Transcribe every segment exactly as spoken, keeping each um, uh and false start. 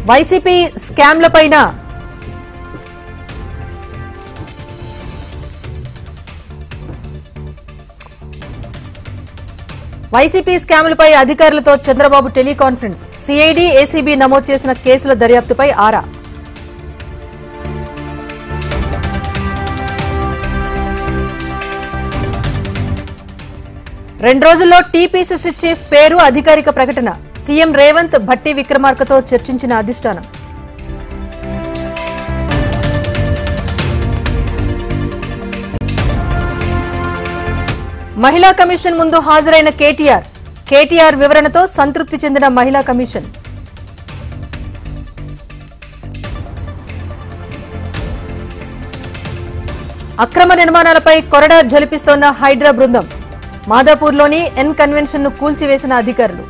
YCP స్కామ్లపైన YCP స్కామ్లపై అధికారులతో Chandrababu teleconference. CID, ACB నమోదు చేసిన కేసుల దర్యాప్తుపై ఆరా. రెండు రోజుల్లో టీపీసీసీ చీఫ్ పేరు అధికారిక ప్రకటన. సీఎం రేవంత్ భట్టి విక్రమార్కతో చర్చించిన అధిష్టానం. మహిళా కమిషన్ ముందు హాజరైన కేటీఆర్. కేటీఆర్ వివరణతో సంతృప్తి చెందిన మహిళా కమిషన్. అక్రమ నిర్మాణాలపై కొరడా జలిపిస్తోన్న హైడ్రా బృందం. మాదాపూర్లోని ఎన్ కన్వెన్షన్ ను కూల్చివేసిన అధికారులు.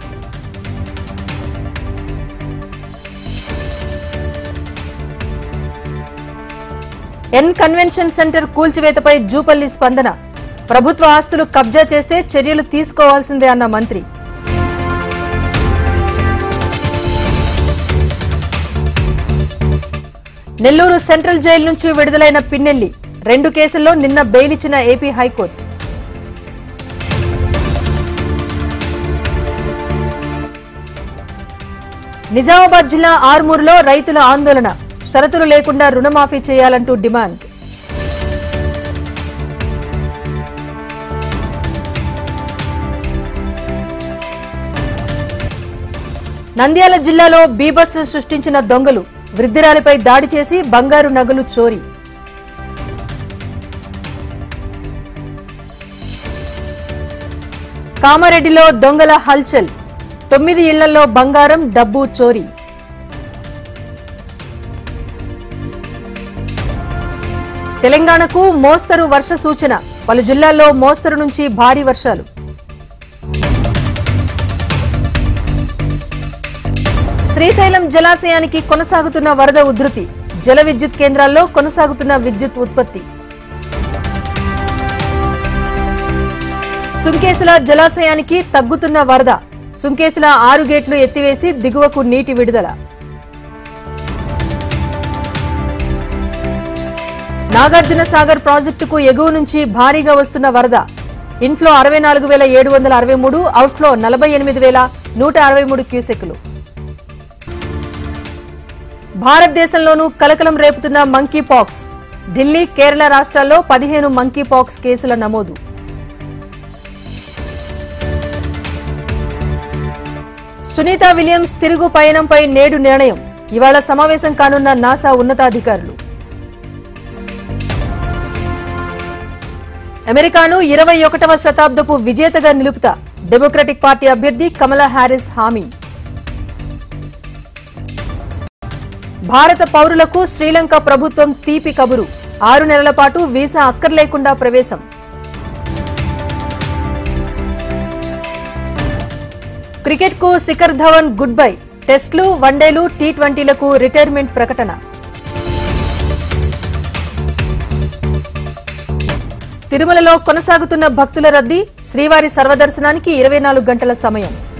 ఎన్ కన్వెన్షన్ సెంటర్ కూల్చివేతపై జూపల్లి స్పందన. ప్రభుత్వ ఆస్తులు కబ్జా చేస్తే చర్యలు తీసుకోవాల్సిందే అన్న మంత్రి. నెల్లూరు సెంట్రల్ జైలు నుంచి విడుదలైన పిన్నెల్లి. రెండు కేసుల్లో నిన్న బెయిల్ ఇచ్చిన ఏపీ హైకోర్టు. నిజామాబాద్ జిల్లా ఆర్మూరులో రైతుల ఆందోళన. షరతులు లేకుండా రుణమాఫీ చేయాలంటూ డిమాండ్. నంద్యాల జిల్లాలో బీభత్సం సృష్టించిన దొంగలు. వృద్ధిరాలిపై దాడి చేసి బంగారు నగలు చోరీ. కామారెడ్డిలో దొంగల హల్చల్. తొమ్మిది ఇళ్లలో బంగారం, డబ్బు చోరీ. తెలంగాణకు మోస్తరు వర్ష సూచన. పలు జిల్లాల్లో మోస్తరు నుంచి భారీ వర్షాలు. శ్రీశైలం జలాశయానికి కొనసాగుతున్న వరద ఉధృతి. జల విద్యుత్ కేంద్రాల్లో కొనసాగుతున్న విద్యుత్ ఉత్పత్తి. సుంకేసుల జలాశయానికి తగ్గుతున్న వరద. సుంకేసుల ఆరు గేట్లు ఎత్తివేసి దిగువకు నీటి విడుదల. నాగార్జున సాగర్ ప్రాజెక్టుకు ఎగువ నుంచి భారీగా వస్తున్న వరద. ఇన్ఫ్లో అరవై నాలుగు వేల ఏడు వందల అరవై మూడు అవుట్ఫ్లో నలభై ఎనిమిది వేల నూట అరవై మూడు క్యూసెక్కులు. భారతదేశంలోనూ కలకలం రేపుతున్న మంకీ పాక్స్. ఢిల్లీ, కేరళ రాష్ట్రాల్లో పదిహేను మంకీ పాక్స్ కేసుల నమోదు. సునీత విలియమ్స్ తిరుగు పయనంపై నేడు నిర్ణయం. ఇవాళ సమావేశం కానున్న నాసా ఉన్నతాధికారులు. అమెరికాను ఇరవై ఒకటవ శతాబ్దపు విజేతగా నిలుపుతా. డెమోక్రటిక్ పార్టీ అభ్యర్థి కమలా హ్యారిస్ హామీ. భారత పౌరులకు శ్రీలంక ప్రభుత్వం తీపి కబురు. ఆరు నెలల పాటు వీసా అక్కర్లేకుండా ప్రవేశం. క్రికెట్కు శిఖర్ ధవన్ గుడ్ బై. టెస్టులు, వన్డేలు, టీ ట్వంటీలకు రిటైర్మెంట్ ప్రకటన. తిరుమలలో కొనసాగుతున్న భక్తుల రద్దీ. శ్రీవారి సర్వదర్శనానికి ఇరవై నాలుగు గంటల సమయం.